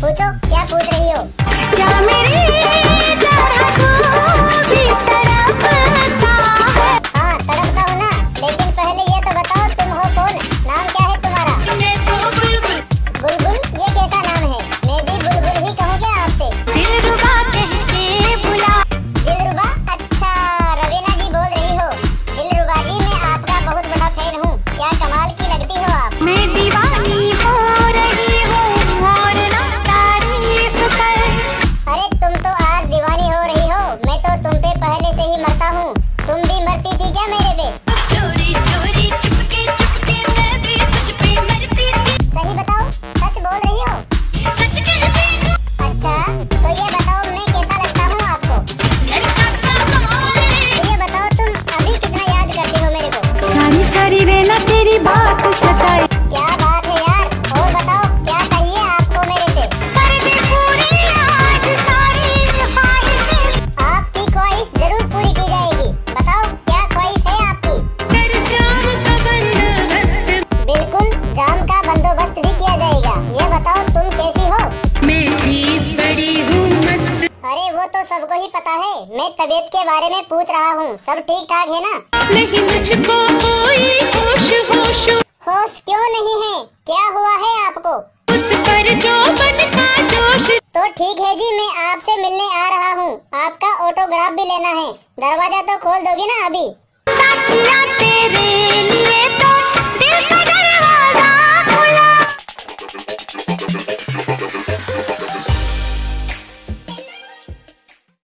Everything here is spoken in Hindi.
पूछो क्या पूछ रही हो? क्या मेरी जरा को भी तड़पता है? हाँ तड़पता हूँ ना, लेकिन पहले ये तो बताओ तुम हो कौन? नाम क्या है तुम्हारा? मैं तो बुलबुल। बुलबुल? ये कैसा नाम है? मैं भी बुलबुल ही कहूँ क्या आपसे? दिलरुबा कह के बुला। दिलरुबा? अच्छा रवीना जी बोल रही हो। दिलरुबा जी मैं आपका बहुत बड़ा फैन हूँ, क्या कमाल की लगती हो आप। मैं दीवानी हो रही हूँ और ना तारीफ कर। अरे तुम तो आज दीवानी हो रही हो, मैं तो तुम पे पहले से ही मरता हूँ। तुम भी मरती थी क्या मेरे पे? चोरी चोरी चुपके चुपके मैं भी तुझ पे मरती थी। सही बताओ, सच बोल रही हो? सच कहती हूँ। अच्छा तो ये बताओ मैं कैसा लगता हूँ आपको? लड़का कमाल है। ये बताओ तुम अभी कितना याद करती हो मेरे को? सारी सारी रहना तेरी बात सताए। क्या बात है यार, और बताओ क्या चाहिए आपको मेरे से? कर दे पूरी आज सारी ख्वाहिशें। आपकी ख्वाहिश जरूर पूरी की जाएगी, बताओ क्या ख्वाहिश है आपकी? कर जाम का बंदोबस्त। बिल्कुल जाम का बंदोबस्त भी किया जाएगा। ये बताओ तुम कैसी हो? मैं चीज बड़ी हूँ मस्त। अरे वो तो सबको ही पता है, मैं तबीयत के बारे में पूछ रहा हूँ, सब ठीक ठाक है ना? नहीं मुझको कोई होश होश होश क्यों नहीं है, क्या हुआ है आपको? उस पर जो बन का जोश। तो ठीक है जी, मैं आपसे मिलने आ रहा हूँ, आपका ऑटोग्राफ भी लेना है। दरवाजा तो खोल दोगी ना अभी? साथिया तेरे लिए